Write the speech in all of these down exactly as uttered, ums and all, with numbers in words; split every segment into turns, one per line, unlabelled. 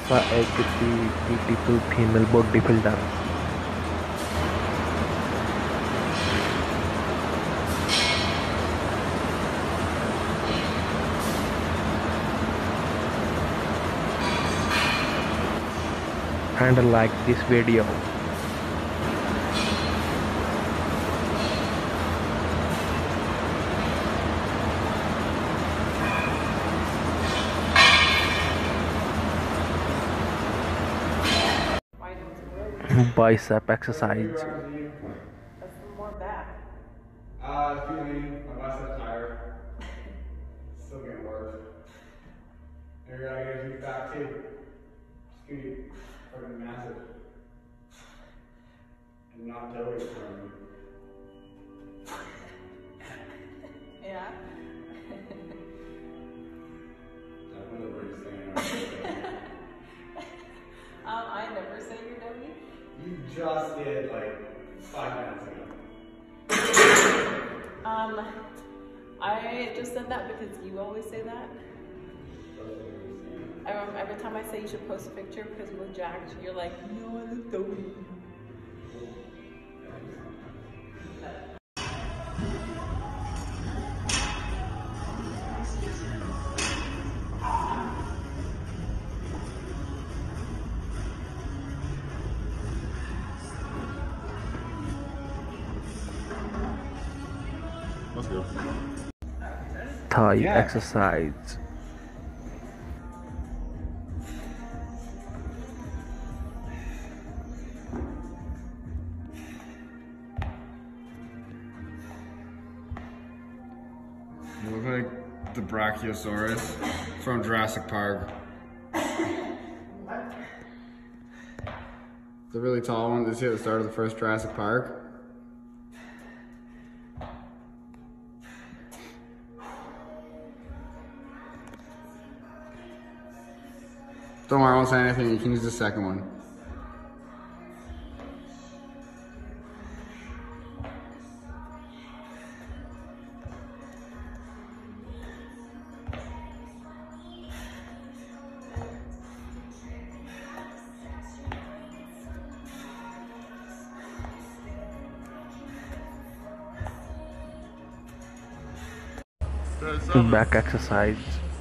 Natasha, a beautiful female bodybuilder. And like this video. Bicep exercise.
That's more back. Uh, excuse me, my bicep's tired. Still getting worse. And you're gonna get your back too. Skinny, fucking massive. And not doughy from you.
Yeah.
Definitely what you're saying.
um, I never say you're doughy.
You just did like five minutes ago.
Um, I just said that because you always say that. Um, every time I say you should post a picture because you look jacked, you're like, no, I look doughy.
Let's go.
Thigh
Yeah.
exercise.
You look like the Brachiosaurus from Jurassic Park. The really tall one that's here at the start of the first Jurassic Park. Don't worry, I won't say anything. You can use the second one.
Back exercise.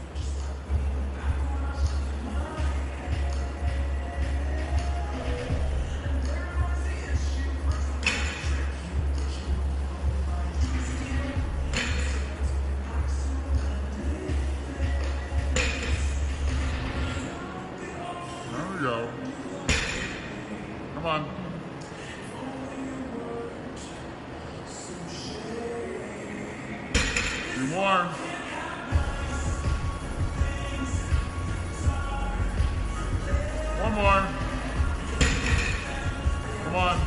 There we go. Come on. Two more. One more. Come on.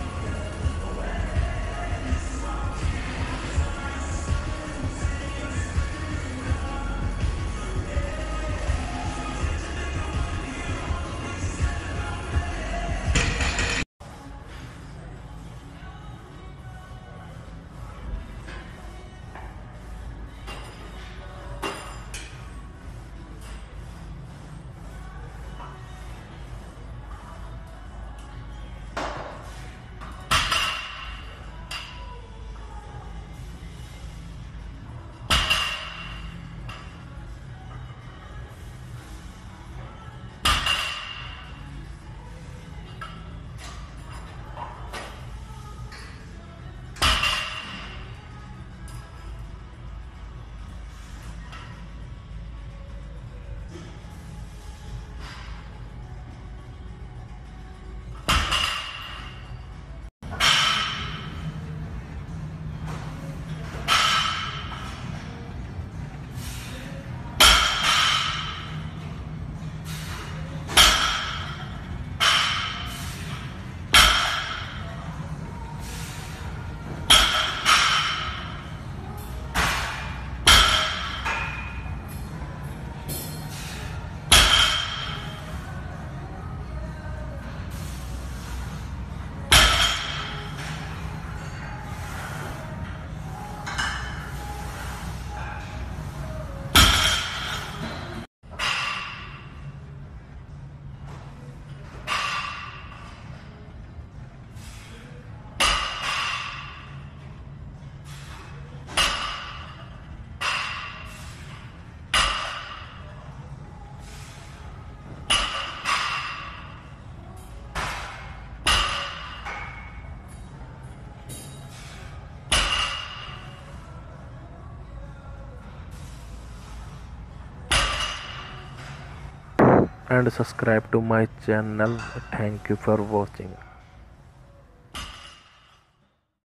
and subscribe to my channel. Thank you for watching.